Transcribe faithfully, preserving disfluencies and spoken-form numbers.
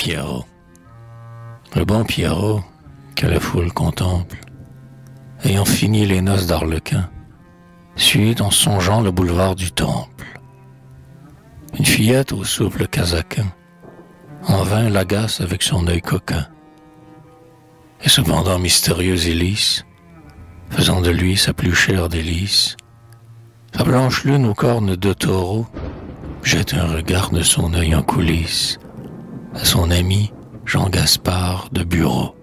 Pierrot. Le bon Pierrot, que la foule contemple, ayant fini les noces d'Arlequin, suit en songeant le boulevard du Temple. Une fillette au souple casaquin, en vain l'agace avec son œil coquin. Et cependant mystérieuse et lisse, faisant de lui sa plus chère délice, sa blanche lune aux cornes de taureau jette un regard de son œil en coulisses à son ami Jean Gaspard de Bureau.